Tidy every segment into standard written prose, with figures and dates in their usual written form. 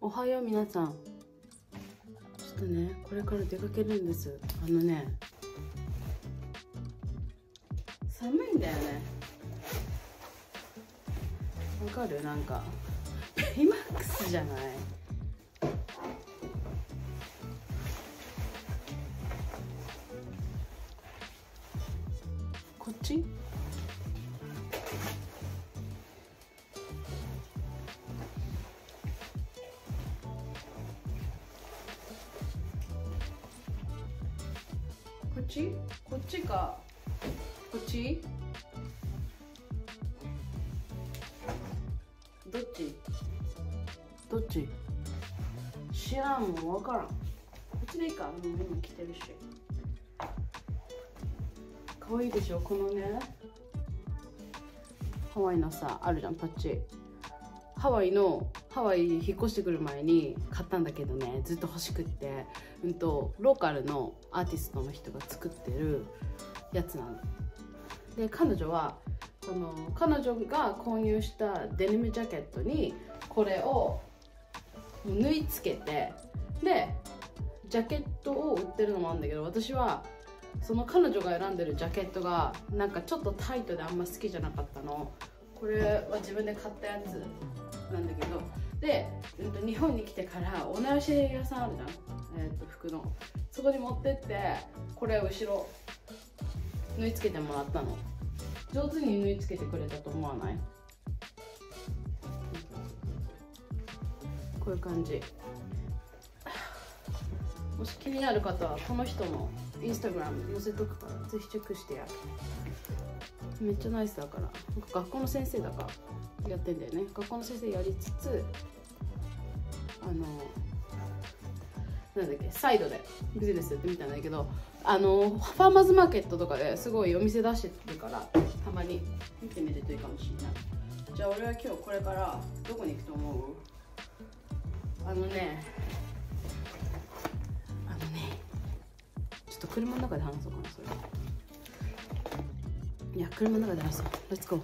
おはよう皆さん。ちょっとね、これから出かけるんです。寒いんだよね。わかる？なんかペイマックスじゃない？こっち？こっち？こっちか。こっち？どっち？どっち？知らんもん、わからん。こっちでいいか。今着てるし。可愛いでしょ、このね。ハワイのさ、あるじゃん、パッチ。ハワイ引っ越してくる前に買ったんだけどね、ずっと欲しくって、ローカルのアーティストの人が作ってるやつなの。で、彼女が購入したデニムジャケットにこれを縫い付けて、でジャケットを売ってるのもあるんだけど、私はその彼女が選んでるジャケットがなんかちょっとタイトであんま好きじゃなかったの。これは自分で買ったやつなんだけど、で、日本に来てからお直し屋さんあるじゃん、服の。そこに持ってってこれを後ろ縫い付けてもらったの。上手に縫い付けてくれたと思わない？こういう感じ。もし気になる方はこの人のインスタグラム載せとくからぜひチェックしてや。めっちゃナイスだから。学校の先生だからやってんだよね。学校の先生やりつつなんだっけ、サイドでビジネスやってみたんだけど、ファーマーズマーケットとかですごいお店出してるから、たまに見てみるといいかもしれない。じゃあ俺は今日これからどこに行くと思う？ちょっと車の中で話そうかな、それ。いや、車の中で話そう。レッツゴー。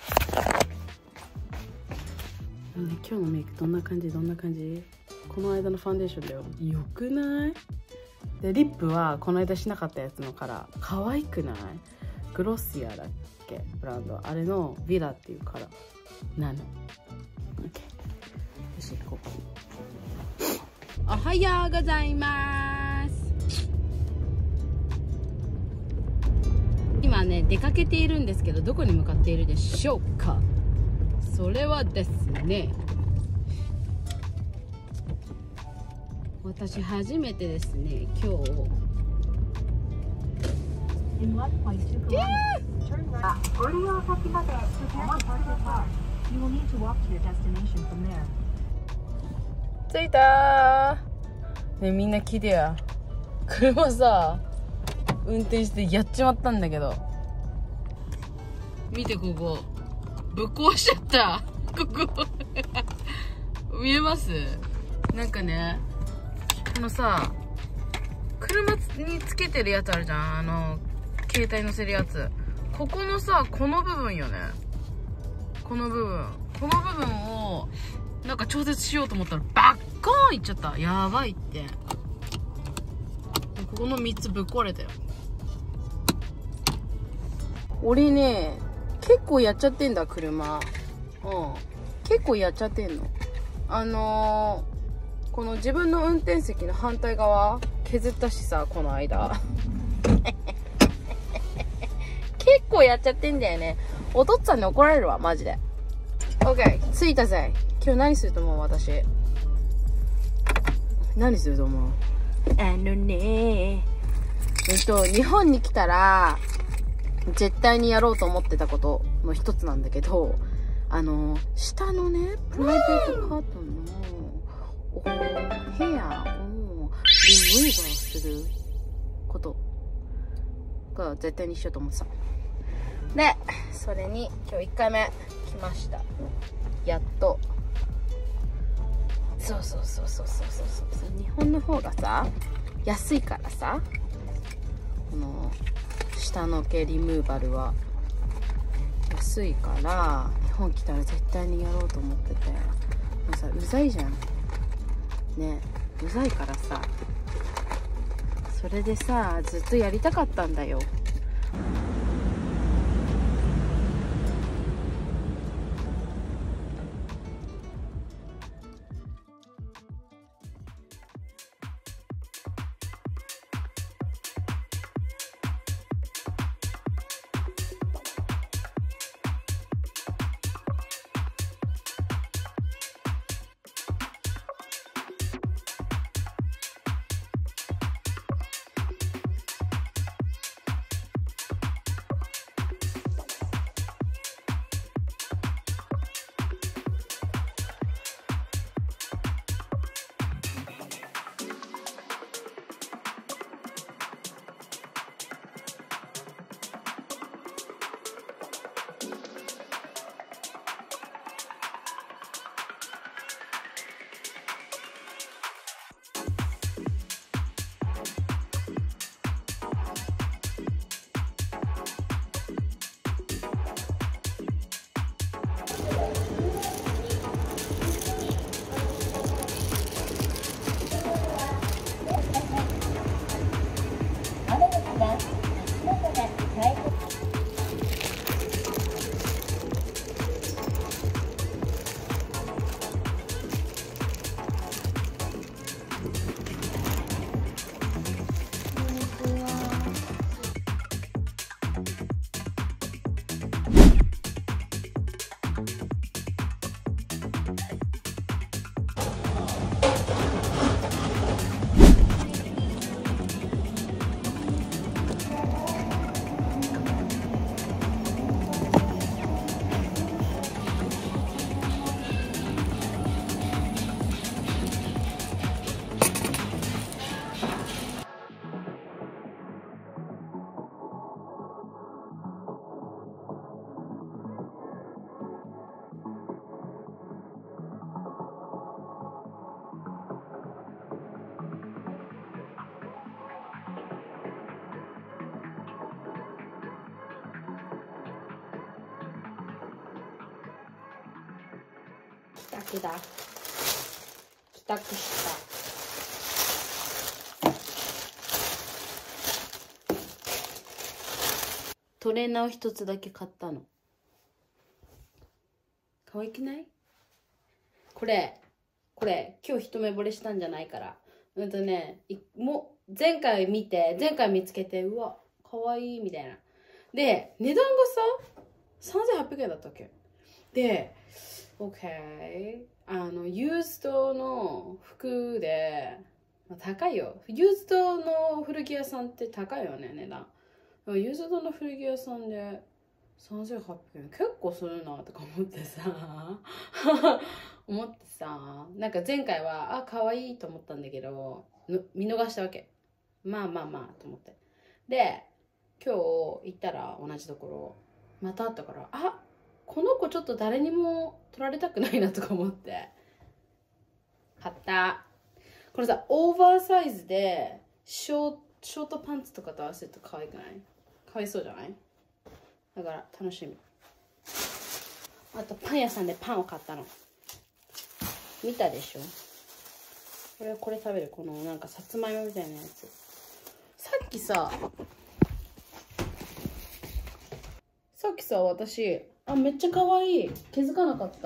今日のメイクどんな感じ？この間のファンデーションだよ。よくない？で、リップはこの間しなかったやつのカラー。可愛くない？グロッシアだっけ？ブランド。あれのヴィラっていうカラーなの。OK。よし、行こう。おはようございます。今ね、出かけているんですけど、どこに向かっているでしょうか？それはですね、私初めてですね、今日着いたー。ね、みんな聞いてや。車さ、運転してやっちまったんだけど、見て、ここぶっ壊しちゃった。ここ見えます？なんかね、このさ、車につけてるやつあるじゃん、携帯乗せるやつ。ここのさ、この部分よね。この部分をなんか調節しようと思ったらバッコーンいっちゃった。やばいって。ここの3つぶっ壊れたよ。俺ね、結構やっちゃってんだ、車。結構やっちゃってんの。この自分の運転席の反対側削ったしさ、この間結構やっちゃってんだよね。お父っつぁんに怒られるわ、マジで。 OK、 着いたぜ。今日何すると思う？私何すると思う？日本に来たら絶対にやろうと思ってたことの一つなんだけど、下のね、プライベートパートのお部屋をリムーバーすることが絶対にしようと思ってた。で、それに今日1回目来ました。やっと。そう。日本の方がさ、安いからさ、この下の毛リムーバルは安いから、日本来たら絶対にやろうと思ってて。もうさ、うざいじゃん。 ねうざいからさ、それでさずっとやりたかったんだよ。帰宅した。トレーナーを一つだけ買ったの。可愛くない？これ今日一目惚れしたんじゃないから。もう前回見つけて、うわ可愛いみたいな。で値段がさ3800円だったっけで、OK、ユーズドの服で、高いよ。ユーズドの古着屋さんって高いよね、値段。ユーズドの古着屋さんで3800円結構するなとか思ってさなんか前回は可愛いと思ったんだけど見逃したわけ。まあと思って。で今日行ったら同じところまたあったから、この子ちょっと誰にも取られたくないなとか思って買った。これさオーバーサイズでショートパンツとかと合わせると可愛くない？可愛そうじゃない？だから楽しみ。あとパン屋さんでパンを買ったの見たでしょ。これ食べる。このなんかさつまいもみたいなやつ。さっきさ私めっちゃ可愛い。気づかなかった。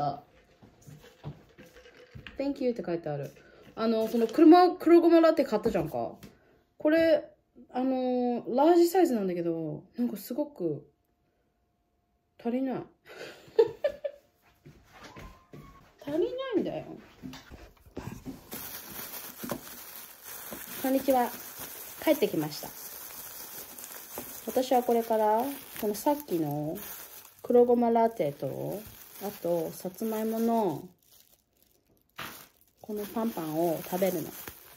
Thank you って書いてある。その黒ごまラテ買ったじゃんか。これラージサイズなんだけど、なんかすごく足りない足りないんだよ。こんにちは。帰ってきました。私はこれからこのさっきの黒ごまラテと、あとさつまいものこのパンを食べるの。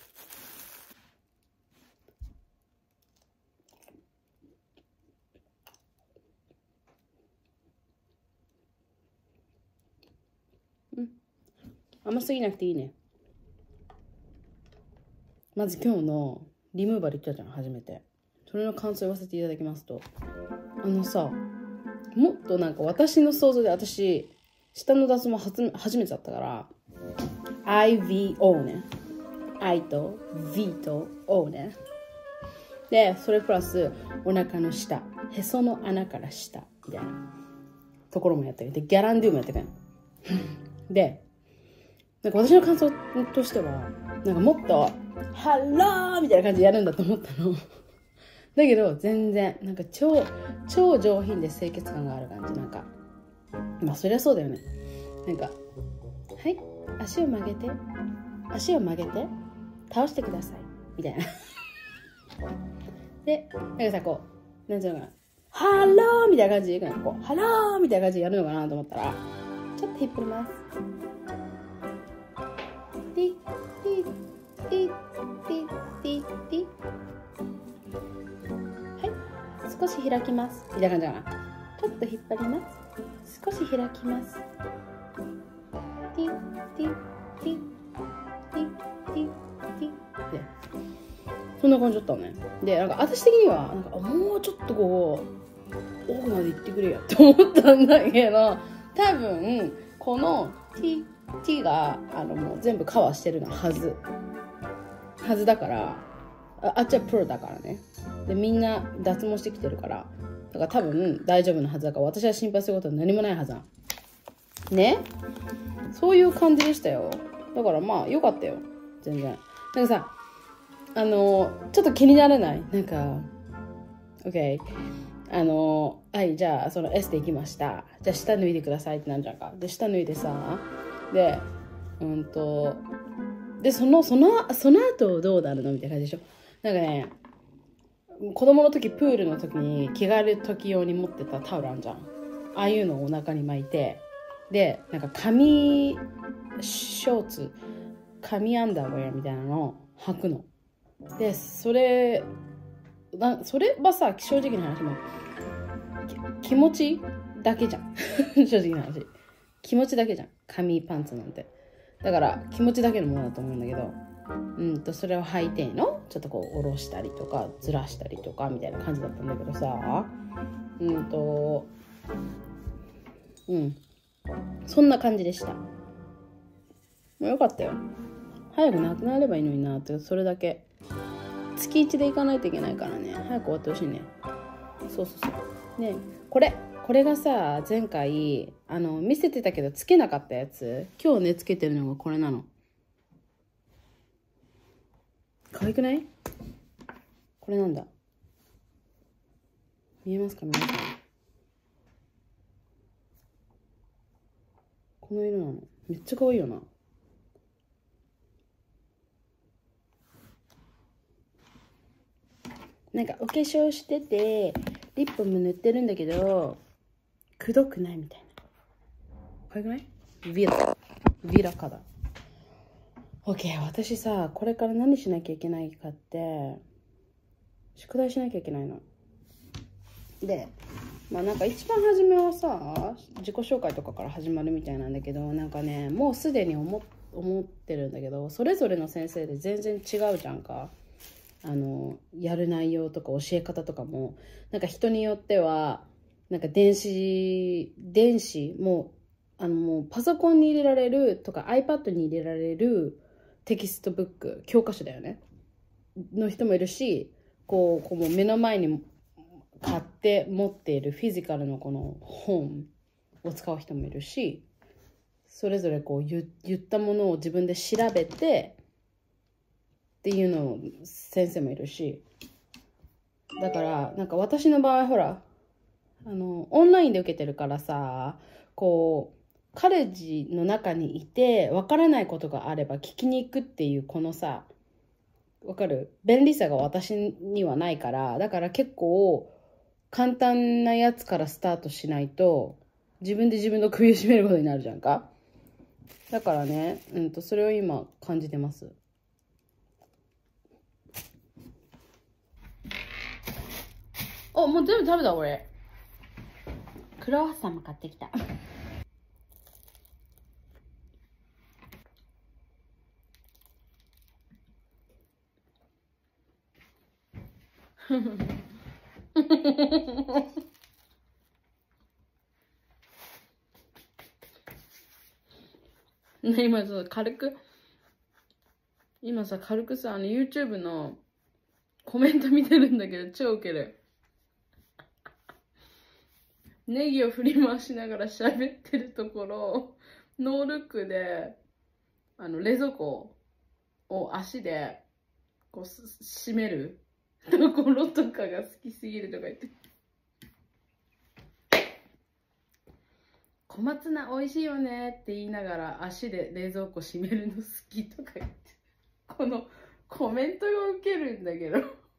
甘すぎなくていいね。まず今日のリムーバル行ったじゃん、初めて。それの感想を言わせていただきますと、もっとなんか私の想像で、私下の脱毛初めてだったから IVO ね。 I と V と O ね。で、それプラスお腹の下、へその穴から下みたいなところもやってる。で、ギャランドゥもやってる。で、なんか私の感想としては、なんかもっと、ハローみたいな感じでやるんだと思ったの。だけど、全然、なんか超上品で清潔感がある感じ。なんか、まあそりゃそうだよね。なんか、はい、足を曲げて、倒してください。みたいな。で、なんかさ、こう、なんていうのかな、ハローみたいな感じでいくの。こう、ハローみたいな感じでやるのかなと思ったら、ちょっと引っ張ります。ティッティッティッティッティッティッ。はい、少し開きます。みたいな感じかな。ちょっと引っ張ります。少し開きます。ティッティッティッティッティッティッで、そんな感じだったね。で、なんか私的にはなんかもうちょっとこう奥まで行ってくれよって思ったんだけど、多分この T がもう全部カバーしてるのはずだから、あっちはプロだからね。で、みんな脱毛してきてるから、だから多分大丈夫なはずだから、私は心配することは何もないはずだね。そういう感じでしたよ。だからまあ良かったよ、全然。なんかさ、ちょっと気にならない？なんか OK、 はい、じゃあそのエステ行きました、じゃあ下脱いでくださいってなるじゃんか。で、下脱いでさ、ででその後どうなるのみたいな感じでしょ。なんかね、子供の時プールの時に着替える時用に持ってたタオルあんじゃん。ああいうのをお腹に巻いて、でなんか紙ショーツ、紙アンダーウェアみたいなのを履くの。でそれはさ、正直な話も気持ちだけじゃん。正直な話気持ちだけじゃん、紙パンツなんて。だから気持ちだけのものだと思うんだけど、それを履いてのちょっとこう下ろしたりとかずらしたりとかみたいな感じだったんだけどさ、そんな感じでした。もうよかったよ。早くなくなればいいのになって、それだけ。月1で行かないといけないからね、早く終わってほしいね。そうね、これがさ、前回見せてたけどつけなかったやつ、今日ねつけてるのがこれなの。可愛くない？これなんだ、見えますか皆さん。この色なの。めっちゃ可愛いよな。なんかお化粧しててリップも塗ってるんだけどくどくないみたいな。可愛くない？ヴィラカだ。 OK、 私さ、これから何しなきゃいけないかって宿題しなきゃいけないので、まあなんか一番初めはさ、自己紹介とかから始まるみたいなんだけど、なんかね、もうすでに思ってるんだけど、それぞれの先生で全然違うじゃんか。やる内容とか教え方とかもなんか人によってはなんか電子もうパソコンに入れられるとか iPad に入れられるテキストブック、教科書だよねの人もいるし、こうもう目の前に買って持っているフィジカルのこの本を使う人もいるし、それぞれこう言ったものを自分で調べてっていうのを先生もいるし、だからなんか私の場合ほらオンラインで受けてるからさ、こうカレッジの中にいてわからないことがあれば聞きに行くっていうこのさ、わかる？便利さが私にはないから、だから結構簡単なやつからスタートしないと自分で自分の首を絞めることになるじゃんか。だからね、それを今感じてます。お、もう全部食べた俺。クロワッサンも買ってきた。今そう軽く今さ、軽くさ、YouTube のコメント見てるんだけど、超ウケる。ネギを振り回しながら喋ってるところ、ノールックで、冷蔵庫を足で、こう、閉めるところとかが好きすぎるとか言って。小松菜美味しいよねって言いながら足で冷蔵庫閉めるの好きとか言って。このコメントがウケるんだけど。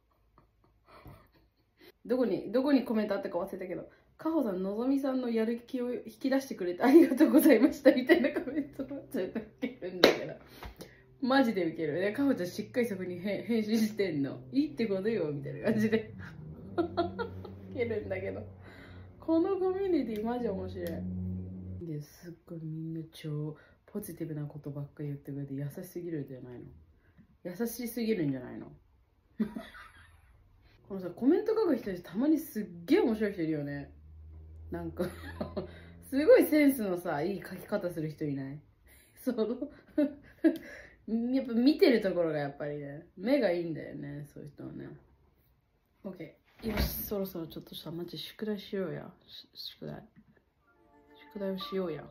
どこにコメントあったか忘れたけど、かほさん、のぞみさんのやる気を引き出してくれてありがとうございましたみたいなコメントがちょっとウケるんだけど。マジでウケる。で、かほちゃんしっかりそこに返信してんの。いいってことよみたいな感じで。ウケるんだけど。このコミュニティマジ面白い。ですっごいみんな超ポジティブなことばっかり言ってくれて優しすぎるんじゃないの？優しすぎるんじゃないの？このさ、コメント書く人たちたまにすっげえ面白い人いるよね。なんかすごいセンスのさ、いい書き方する人いない？やっぱ見てるところがやっぱりね、目がいいんだよね、そういう人はね。OK。よし、そろそろちょっとさ、マジ宿題しようや。宿題をしようや。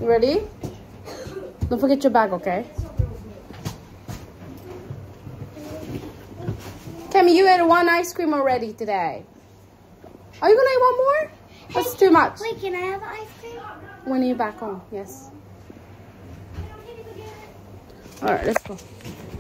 You ready? Don't forget your bag, okay? Cammy, you ate one ice cream already today. Are you gonna eat one more? That's too much. Wait, can I have ice cream? When are you back home? Yes. Alright, let's go.